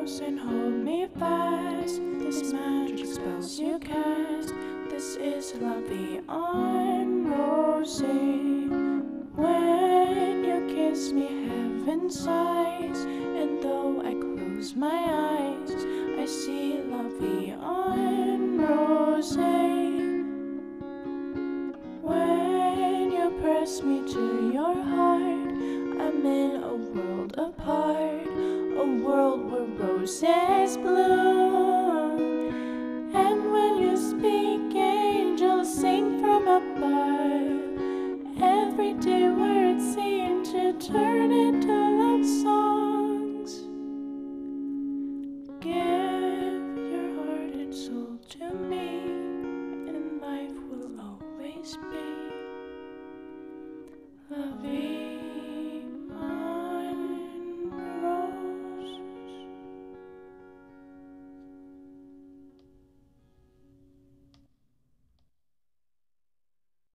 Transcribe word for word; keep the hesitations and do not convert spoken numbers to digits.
close and hold me fast. This magic spells you cast. This is love beyond rosy. When you kiss me, heaven sighs, and though I close my eyes, I see love beyond rosy. When you press me to your heart, I'm in a world apart, a world where roses bloom.